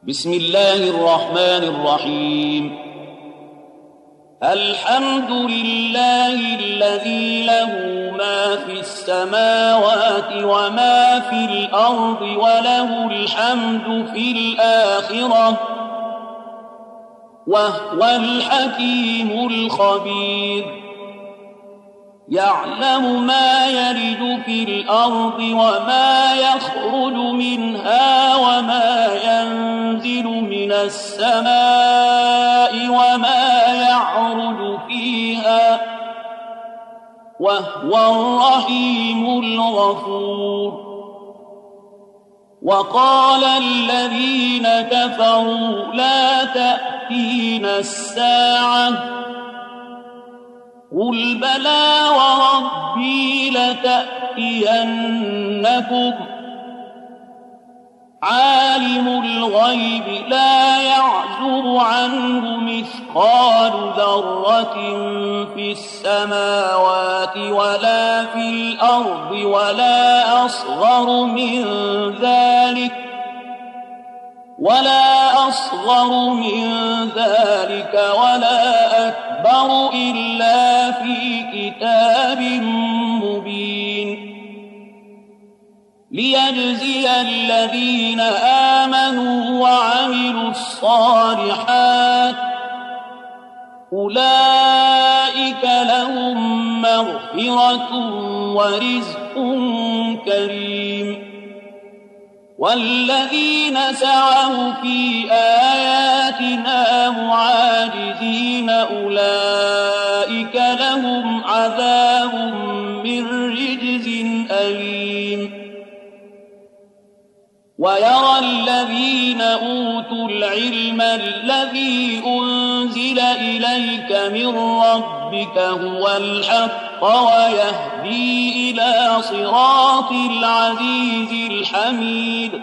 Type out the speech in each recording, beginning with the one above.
بسم الله الرحمن الرحيم. الحمد لله الذي له ما في السماوات وما في الأرض وله الحمد في الآخرة وهو الحكيم الخبير. يعلم ما يلج في الأرض وما يخرج منها وما ينزل من السماء وما يعرج فيها وهو الرحيم الغفور. وقال الذين كفروا لا تأتينا الساعة قل بلى وربي لتأتينكم عالم الغيب لا يعزب عنه مثقال ذرة في السماوات ولا في الأرض ولا أصغر من ذلك ولا أكبر إلا في كتاب مبين. ليجزي الذين آمنوا وعملوا الصالحات أولئك لهم مغفرة ورزق كريم. والذين سعوا في آياتنا معاجزين أولئك لهم عذاب من رجز أليم. ويرى الذين أوتوا العلم الذي أنزل إليك من ربك هو الحق ويهدي إلى صراط العزيز الحميد.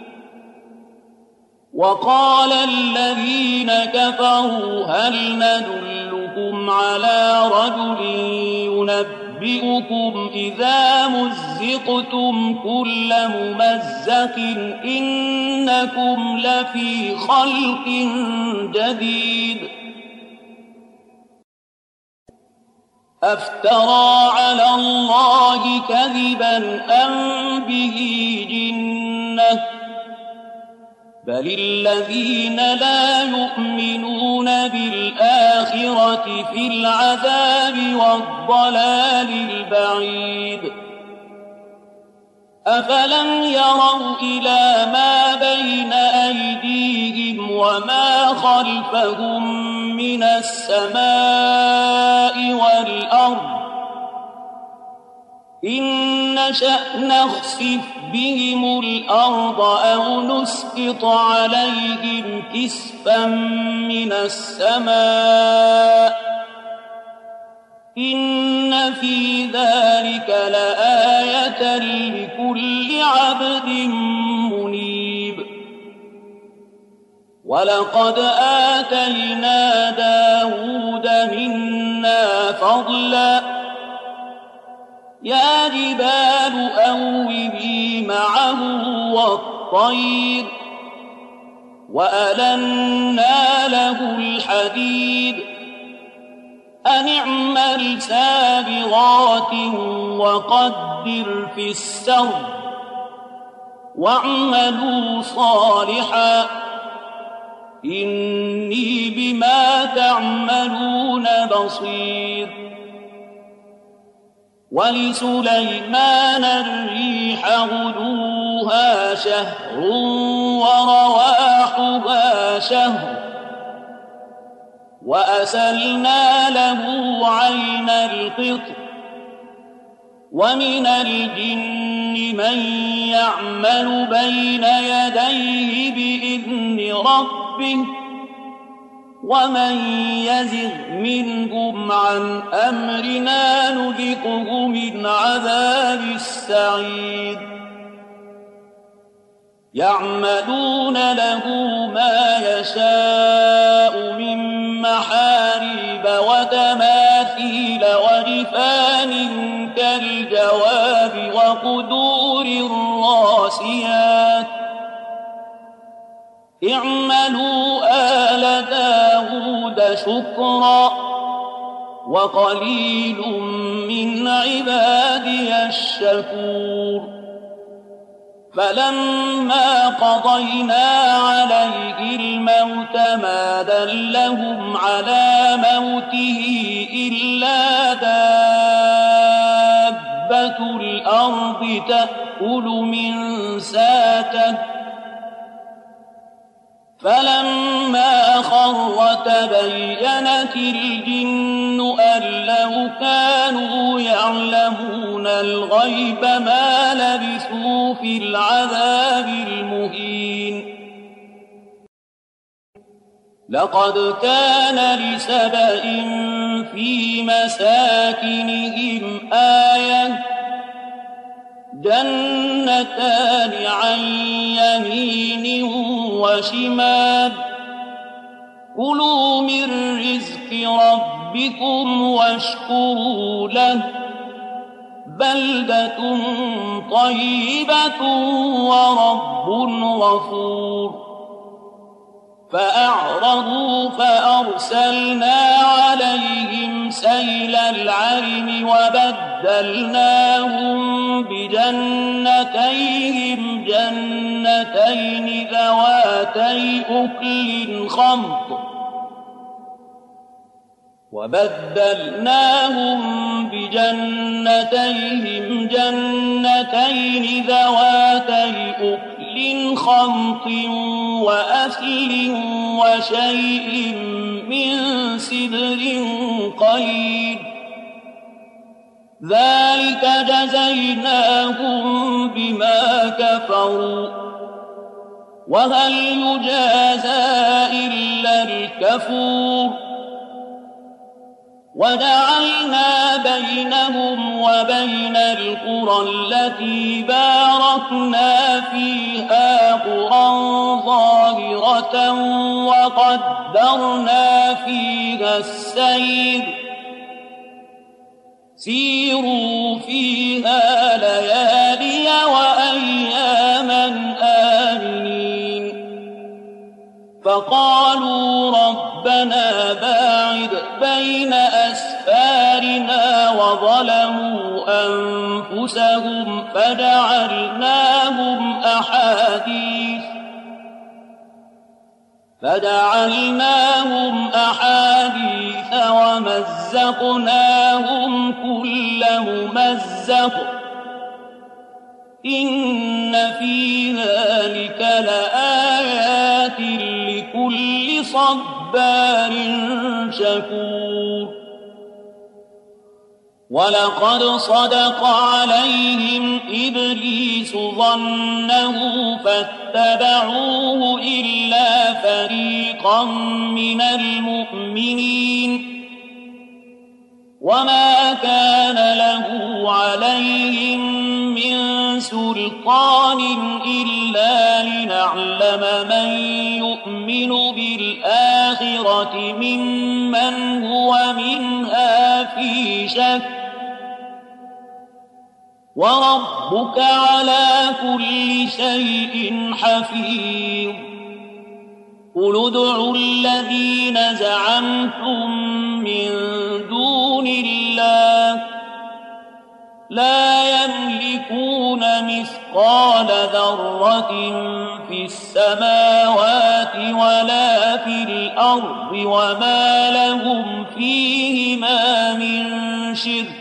وقال الذين كفروا هل ندلكم على رجل ينبئكم إذا مزقتم كل ممزق إنكم لفي خلق جديد. أفترى على الله كذبا أم به جنة بل الذين لا يؤمنون بالآخرة في العذاب والضلال البعيد. أفلم يروا إلى ما بين أيديهم وما خلفهم من السماء والأرض إن نشأ نخسف بهم الأرض أو نسقط عليهم كسفا من السماء إن في ذلك لآية لكل عبد منيب. ولقد آتينا داود منا فضلا يا جبال أوبي معه والطير وألنا له الحديد أن اعمل سابغات وقدر في السرد واعملوا صالحا إني بما تعملون بصير. ولسليمان الريح غدوها شهر ورواحها شهر وأسلنا له عين القطر ومن الجن من يعمل بين يديه بإذن ربه ومن يزغ منهم عن أمرنا نذقه من عذاب السعير. يعملون له ما يشاء من محاريب وتماثيل وجفان كالجواب وقدور الراسيات اعملوا آل داود شكرا وقليل من عبادي الشكور فلما قضينا عليه الموت ما دلهم على موته إلا دابة الأرض تأكل من ساته فلما خر تبينت الجن أن لو كانوا يعلمون الغيب ما لبثوا في العذاب المهين لقد كان لسبإ في مساكنهم آية جنتان عن يمين وشمال كلوا من رزق ربكم واشكروا له بلدة طيبة ورب غفور فأعرضوا فأرسلنا عليهم سيل العرم وبدلناهم بجنتيهم جنتين ذواتي أكل خمط وأثل وشيء من سدر قليل ذلك جزيناهم بما كفروا وهل يجازى إلا الكفور وجعلنا بينهم وبين القرى التي باركنا فيها قرى ظاهرة وقدرنا فيها السير سيروا فيها ليالي وأياما آمنين فقالوا ربنا باعد بين أسفارنا وظلموا أنفسهم فجعلناهم أحاديث ومزقناهم كل ممزق إن في ذلك لآيات لكل صبار شكور ولقد صدق عليهم إبليس ظنه فاتبعوه إلا فريقا من المؤمنين وما كان له عليهم من سلطان إلا لنعلم من يؤمن بالآخرة ممن هو منها في شك وربك على كل شيء حفيظ قل ادعوا الذين زعمتم من دون الله لا يملكون مثقال ذرة في السماوات ولا في الأرض وما لهم فيهما من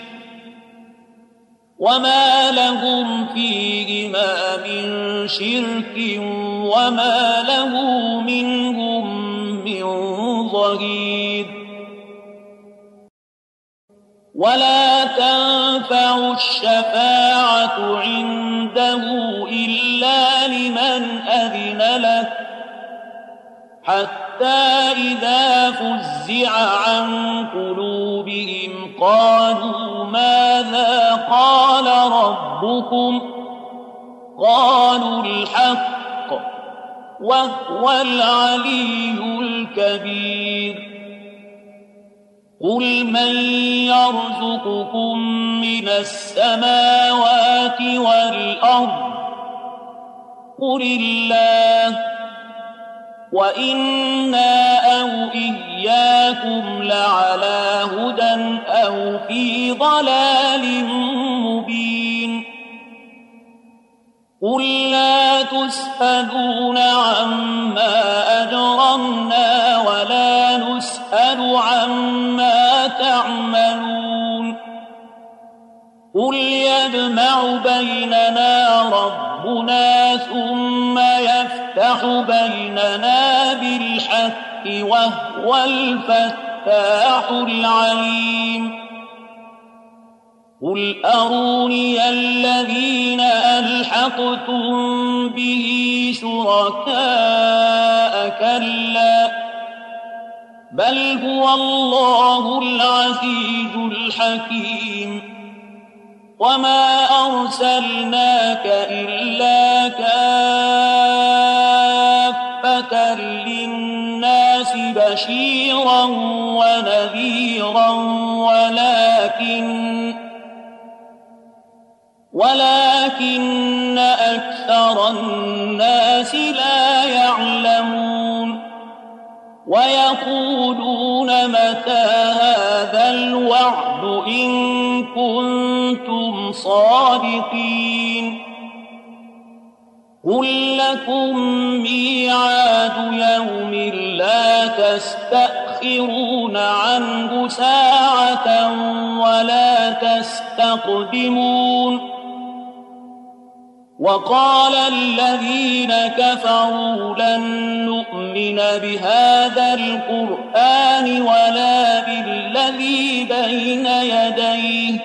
شرك وما له منهم من ظهير ولا تنفع الشفاعة عنده إلا لمن أذن له حتى إذا فزع عن قلوبهم قالوا ماذا قال ربكم قالوا الحق وهو العلي الكبير قل من يرزقكم من السماوات والأرض قل الله وإنا أو إياكم لعلى هدى أو في ضلال مبين قل لا تسألون عما أجرمنا ولا نسأل عما تعملون قل يجمع بيننا ربنا ثم يفتح بيننا بالحق وهو الفتاح العليم قل أروني الذين ألحقتم به شركاء كلا بل هو الله العزيز الحكيم وما أرسلناك إلا كافة للناس بشيرا ونذيرا ولكن أكثر الناس لا يعلمون ويقولون متى هذا الوعد إن كنتم صادقين قل لكم ميعاد يوم لا تستأخرون عنه ساعة ولا تستقدمون وقال الذين كفروا لن نؤمن بهذا القرآن ولا بالذي بين يديه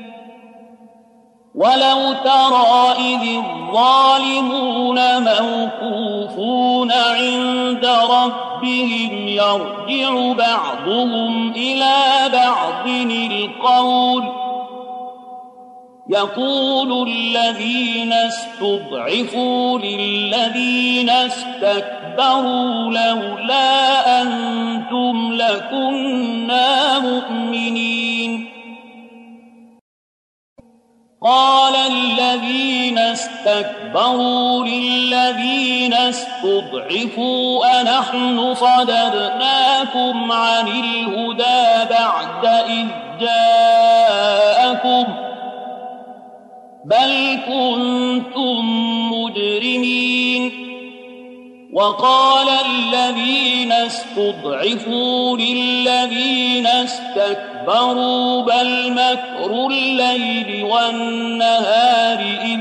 ولو ترى إذ الظالمون موقوفون عند ربهم يرجع بعضهم إلى بعض القول يقول الذين استضعفوا للذين استكبروا لولا أنتم لكنا مؤمنين قال الذين استكبروا للذين استضعفوا أنحن صددناكم عن الهدى بعد إذ جاءكم بل كنتم مجرمين وقال الذين استضعفوا للذين استكبروا بل مكر الليل والنهار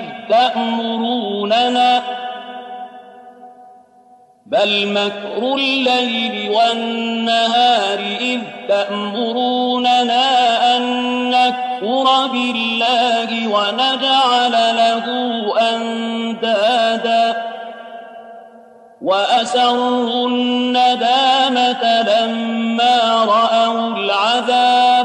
إذ تأمروننا أن نكفر بالله ونجعل له أندادا وأسروا الندامة لما رأوا العذاب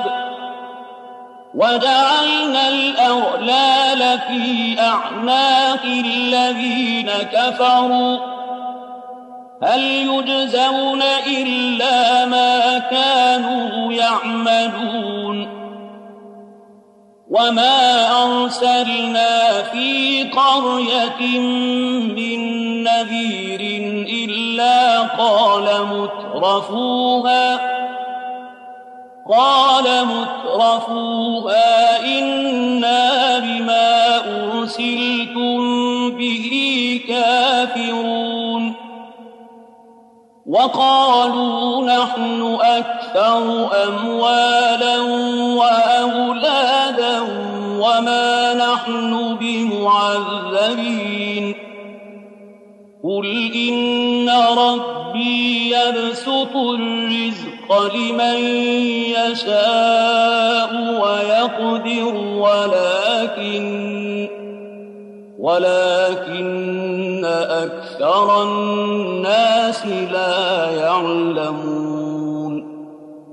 وجعلنا الأغلال في أعناق الذين كفروا هل يجزون إلا ما كانوا يعملون وما أرسلنا في قرية من نذير إلا قال مترفوها إنا بما أرسلتم به كافرون وقالوا نحن أكثر أموالا وأولادا وما نحن بمعذبين قل إن ربي يبسط الرزق لمن يشاء ويقدر ولكن أكثر الناس لا يعلمون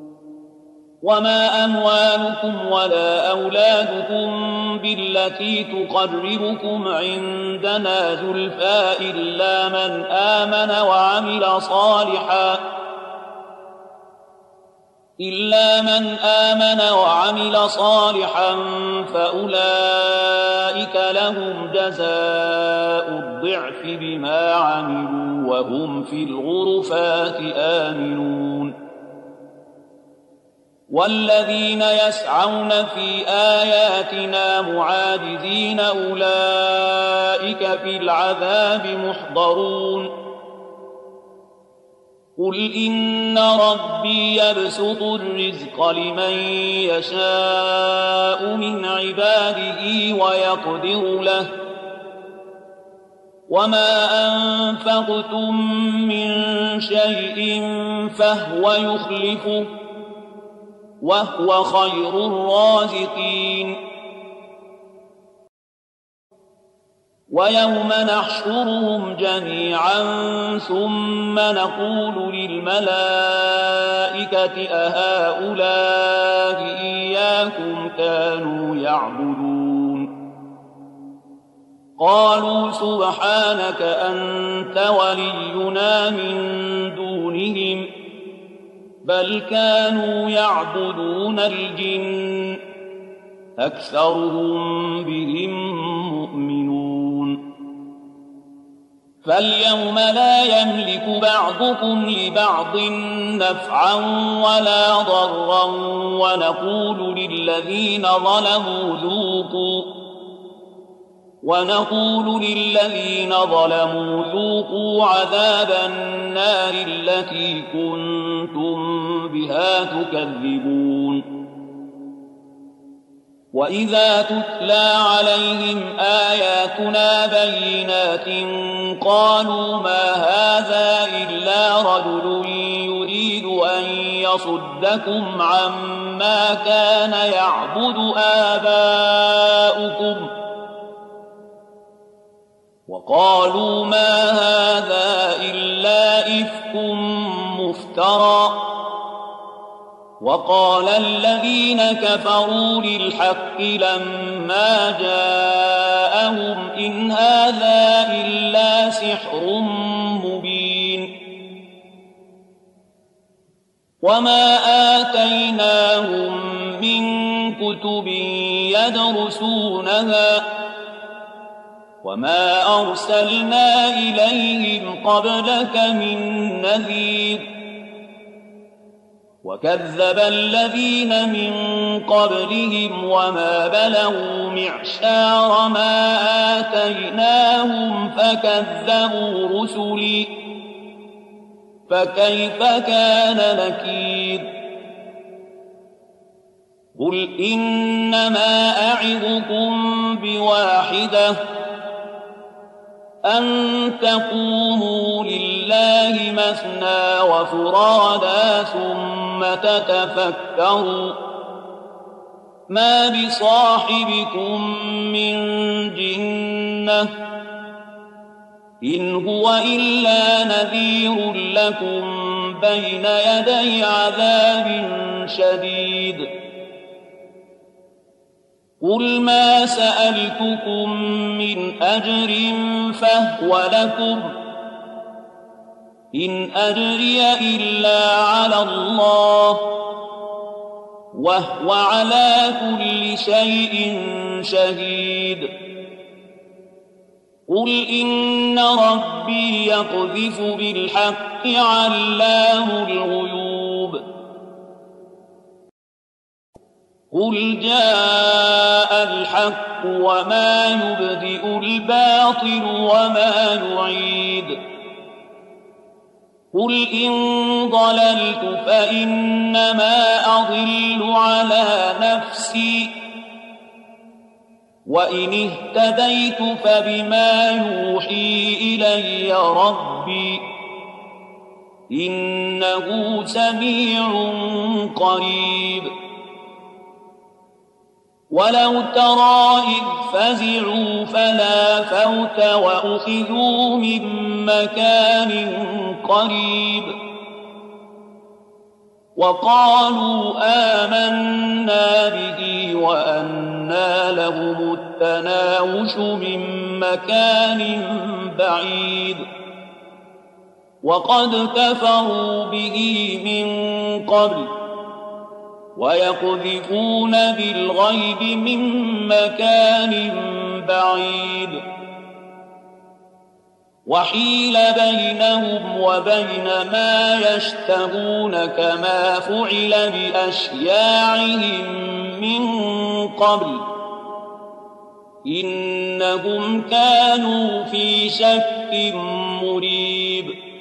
وما أموالكم ولا أولادكم بالتي تقربكم عندنا زلفى إلا من آمن إلا من آمن وعمل صالحا فأولئك لهم جزاء الضعف بما عملوا وهم في الغرفات آمنون والذين يسعون في آياتنا معاجزين أولئك في العذاب محضرون قل إن ربي يبسط الرزق لمن يشاء من عباده ويقدر له وما أنفقتم من شيء فهو يخلفه وهو خير الرازقين ويوم نحشرهم جميعا ثم نقول للملائكة أهؤلاء إياكم كانوا يعبدون قالوا سبحانك أنت ولينا من دونهم بل كانوا يعبدون الجن أكثرهم بهم مؤمنون فاليوم لا يملك بعضكم لبعض نفعا ولا ضرا ونقول للذين ظلموا ذوقوا عذاب النار التي كنتم بها تكذبون وإذا تتلى عليهم آياتنا بينات قالوا ما هذا إلا رجل يريد أن يصدكم عما كان يعبد آباؤكم وقالوا ما هذا إلا إفك مفترى وقال الذين كفروا للحق لما جاءهم إن هذا إلا سحر مبين وما آتيناهم من كتب يدرسونها وما أرسلنا إليهم قبلك من نذير وكذب الذين من قبلهم وما بلغوا معشار ما آتيناهم فكذبوا رسلي فكيف كان نكير قل إنما أعظكم بواحدة أن تقوموا لله مثنى وفرادا ثم تتفكروا ما بصاحبكم من جنة إن هو إلا نذير لكم بين يدي عذاب شديد قل ما سألتكم من أجر فهو لكم إن أجري إلا على الله وهو على كل شيء شهيد قل إن ربي يقذف بالحق علام الغيوب قل جاء الحق وما يبدئ الباطل وما يعيد قل إن ضللت فإنما أضل على نفسي وإن اهتديت فبما يوحي إلي ربي إنه سميع قريب ولو ترى إذ فزعوا فلا فوت وأخذوا من مكان قريب وقالوا آمنا به وأنى لهم التناوش من مكان بعيد وقد كفروا به من قبل ويقذفون بالغيب من مكان بعيد وحيل بينهم وبين ما يشتهون كما فعل بأشياعهم من قبل إنهم كانوا في شك مريب